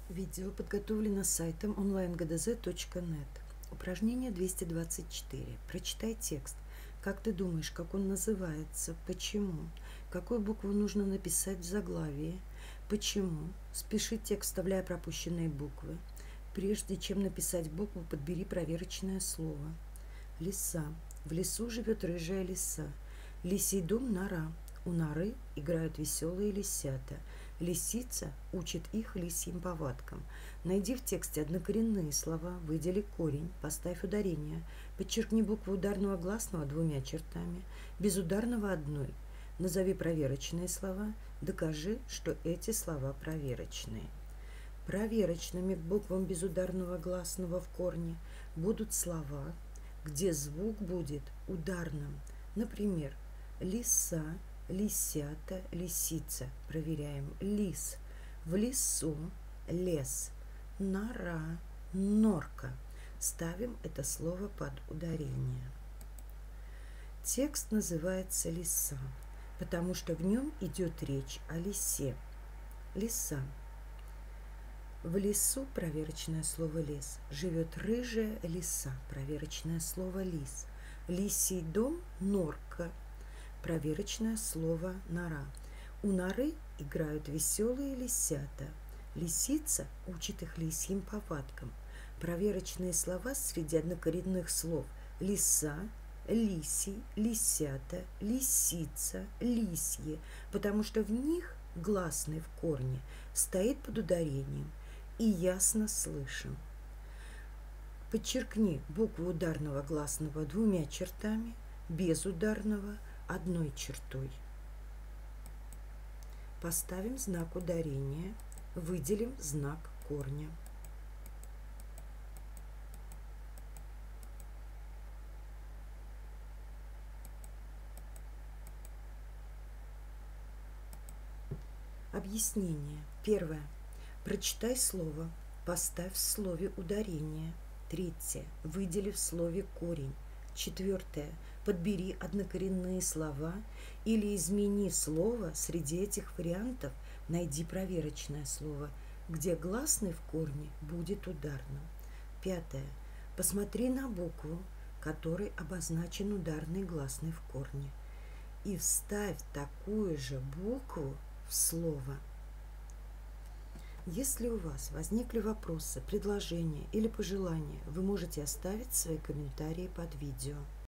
Видео подготовлено сайтом onlinegdz.net. Упражнение 224. Прочитай текст. Как ты думаешь, как он называется? Почему? Какую букву нужно написать в заглавии? Почему? Спиши текст, вставляя пропущенные буквы. Прежде чем написать букву, подбери проверочное слово. Лиса. В лесу живет рыжая лиса. Лисий дом – нора. У норы играют веселые лисята. Лисица учит их лисьим повадкам. Найди в тексте однокоренные слова, выдели корень, поставь ударение, подчеркни букву ударного гласного двумя чертами, безударного одной. Назови проверочные слова, докажи, что эти слова проверочные. Проверочными к буквам безударного гласного в корне будут слова, где звук будет ударным. Например, лиса, лисята, лисица. Проверяем. Лис. В лесу. Лес. Нора. Норка. Ставим это слово под ударение. Текст называется «Лиса», потому что в нем идет речь о лисе. Лиса. В лесу, проверочное слово «лес», живет рыжая лиса, проверочное слово «лис». Лисий дом – норка, проверочное слово «нора». У норы играют веселые лисята. Лисица учит их лисьим повадкам. Проверочные слова среди однокоренных слов – лиса, лисий, лисята, лисица, лисье, потому что в них гласный в корне стоит под ударением и ясно слышим. Подчеркни букву ударного гласного двумя чертами, без ударного одной чертой. Поставим знак ударения, выделим знак корня. Объяснение. Первое. Прочитай слово, поставь в слове ударение. Третье. Выдели в слове корень. Четвертое. Подбери однокоренные слова или измени слово среди этих вариантов, найди проверочное слово, где гласный в корне будет ударным. Пятое. Посмотри на букву, которой обозначен ударный гласный в корне, и вставь такую же букву в слово. Если у вас возникли вопросы, предложения или пожелания, вы можете оставить свои комментарии под видео.